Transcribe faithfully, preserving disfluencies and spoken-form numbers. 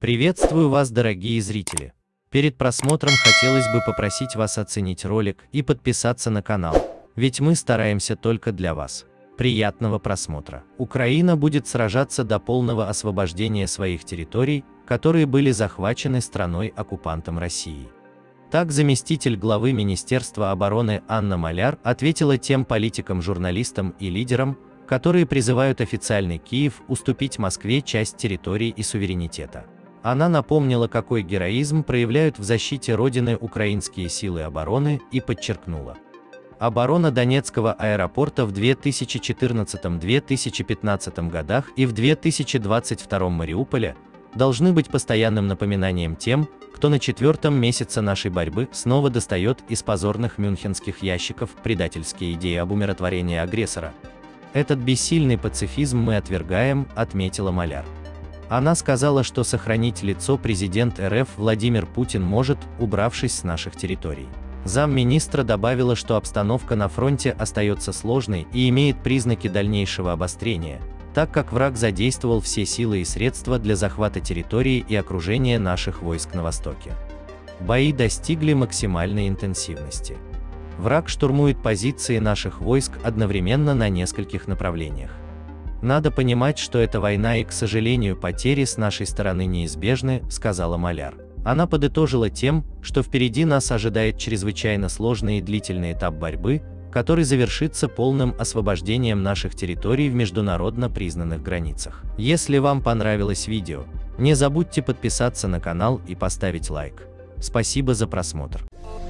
Приветствую вас, дорогие зрители! Перед просмотром хотелось бы попросить вас оценить ролик и подписаться на канал, ведь мы стараемся только для вас. Приятного просмотра! Украина будет сражаться до полного освобождения своих территорий, которые были захвачены страной-оккупантом России. Так заместитель главы Министерства обороны Анна Маляр ответила тем политикам, журналистам и лидерам, которые призывают официальный Киев уступить Москве часть территории и суверенитета. Она напомнила, какой героизм проявляют в защите Родины украинские силы обороны, и подчеркнула: оборона Донецкого аэропорта в две тысячи четырнадцатом — две тысячи пятнадцатом годах и в две тысячи двадцать втором Мариуполя должны быть постоянным напоминанием тем, кто на четвертом месяце нашей борьбы снова достает из позорных мюнхенских ящиков предательские идеи об умиротворении агрессора. Этот бессильный пацифизм мы отвергаем, отметила Маляр. Она сказала, что сохранить лицо президент эр эф Владимир Путин может, убравшись с наших территорий. Замминистра добавила, что обстановка на фронте остается сложной и имеет признаки дальнейшего обострения, так как враг задействовал все силы и средства для захвата территории и окружения наших войск на востоке. Бои достигли максимальной интенсивности. Враг штурмует позиции наших войск одновременно на нескольких направлениях. Надо понимать, что это война, и, к сожалению, потери с нашей стороны неизбежны, сказала Маляр. Она подытожила тем, что впереди нас ожидает чрезвычайно сложный и длительный этап борьбы, который завершится полным освобождением наших территорий в международно признанных границах. Если вам понравилось видео, не забудьте подписаться на канал и поставить лайк. Спасибо за просмотр.